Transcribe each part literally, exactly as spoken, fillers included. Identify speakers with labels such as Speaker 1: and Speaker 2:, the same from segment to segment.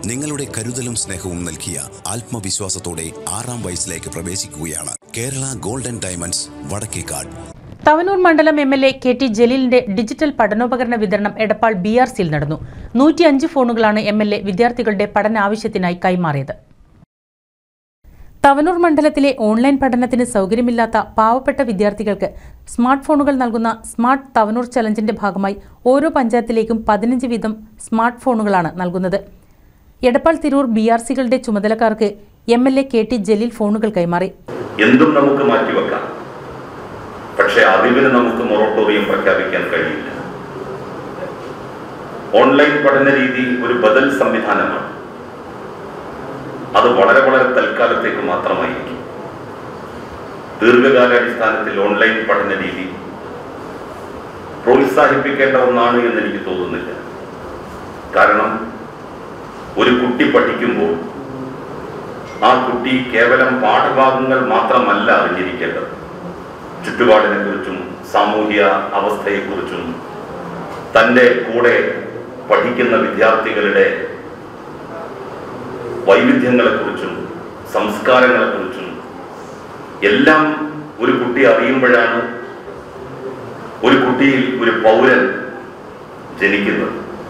Speaker 1: നിങ്ങളുടെ കരുതലും സ്നേഹവും നൽകിയ ആത്മവിശ്വാസത്തോടെ ആറാം വയസ്സിലേക്ക് പ്രവേശിക്കുകയാണ് കേരള ഗോൾഡൻ ഡയമണ്ട്സ് വടക്കേക്കാട്.
Speaker 2: തവനൂർ മണ്ഡലം M L A K T ജലീലിന്റെ ഡിജിറ്റൽ പഠനോപകരണ വിതരണം എടപ്പാൾ ബി ആർ സിയിൽ നടന്നു. നൂറ്റിയഞ്ച് ഫോണുകളാണ് എം എൽ എ വിദ്യാർത്ഥികളുടെ പഠനാവശ്യത്തിനായി കൈമാറിയത്. തവനൂർ മണ്ഡലത്തിലെ ഓൺലൈൻ പഠനത്തിന് സൗകര്യമില്ലാത്ത പാവപ്പെട്ട വിദ്യാർത്ഥികൾക്ക് സ്മാർട്ട് ഫോണുകൾ നൽകുന്ന സ്മാർട്ട് തവനൂർ ചലഞ്ചിന്റെ ഭാഗമായി ഓരോ പഞ്ചായത്തിലേക്കും പതിനഞ്ച് വീതം സ്മാർട്ട് ഫോണുകളാണ് നൽകുന്നത്. എടപ്പാൾ തിരൂർ ബി ആർ സികളുടെ ചുമതലക്കാർക്ക് M L A K T Jaleel ഫോണുകൾ കൈമാറി.
Speaker 3: എന്തും നമുക്ക് മാറ്റിവെക്കാം, പക്ഷേ അറിവിന് നമുക്ക് മൊറട്ടോറിയം പ്രഖ്യാപിക്കാൻ കഴിയില്ല. ഓൺലൈൻ പഠന രീതി ഒരു ബദൽ സംവിധാനമാണ്. അത് വളരെ വളരെ തൽക്കാലത്തേക്ക് മാത്രമായിരിക്കും. ദീർഘകാലാടിസ്ഥാനത്തിൽ ഓൺലൈൻ പഠന രീതി പ്രോത്സാഹിപ്പിക്കേണ്ട ഒന്നാണ് എന്ന് എനിക്ക് തോന്നുന്നില്ല. കാരണം ഒരു കുട്ടി പഠിക്കുമ്പോൾ ആ കുട്ടി കേവലം പാഠഭാഗങ്ങൾ മാത്രമല്ല അറിഞ്ഞിരിക്കേണ്ടത്. ചുറ്റുപാടിനെ കുറിച്ചും സാമൂഹിക അവസ്ഥയെക്കുറിച്ചും തൻ്റെ കൂടെ പഠിക്കുന്ന വിദ്യാർത്ഥികളുടെ വൈവിധ്യങ്ങളെക്കുറിച്ചും സംസ്കാരങ്ങളെക്കുറിച്ചും എല്ലാം ഒരു കുട്ടി അറിയുമ്പോഴാണ് ഒരു കുട്ടിയിൽ ഒരു പൗരൻ ജനിക്കുന്നത്.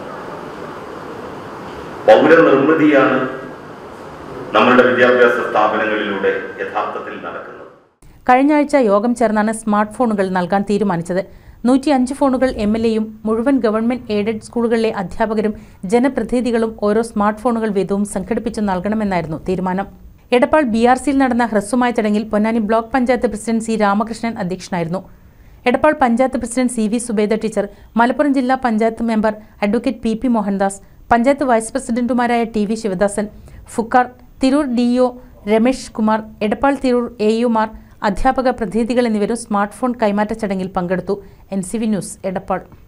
Speaker 3: പൗരനിർമ്മിതിയാണ് നമ്മളുടെ വിദ്യാഭ്യാസ സ്ഥാപനങ്ങളിലൂടെ യഥാർത്ഥത്തിൽ നടക്കുന്നത്.
Speaker 2: കഴിഞ്ഞ ആഴ്ച യോഗം ചേർന്നാണ് സ്മാർട്ട് ഫോണുകൾ നൽകാൻ തീരുമാനിച്ചത്. നൂറ്റി അഞ്ച് ഫോണുകൾ എം എൽ എയും മുഴുവൻ ഗവൺമെന്റ് എയ്ഡഡ് സ്കൂളുകളിലെ അധ്യാപകരും ജനപ്രതിനിധികളും ഓരോ സ്മാർട്ട് ഫോണുകൾ വീതവും സംഘടിപ്പിച്ചു നൽകണമെന്നായിരുന്നു തീരുമാനം. എടപ്പാൾ ബി ആർ സിയിൽ നടന്ന ഹ്രസ്വമായ ചടങ്ങിൽ Ponnani block panchayat president C Ramakrishnan അധ്യക്ഷനായിരുന്നു. Edappal panchayat president C V Subeda teacher, Malappuram ജില്ലാ panchayat member advocate P P Mohandas, panchayat vice പ്രസിഡന്റുമാരായ ടി വി ശിവദാസൻ, ഫുക്കാർ, Tirur D O Ramesh Kumar, Edappal Tirur A യുമാർ, അധ്യാപക പ്രതിനിധികൾ എന്നിവരും സ്മാർട്ട് ഫോൺ കൈമാറ്റ ചടങ്ങിൽ പങ്കെടുത്തു. N C V news Edappal.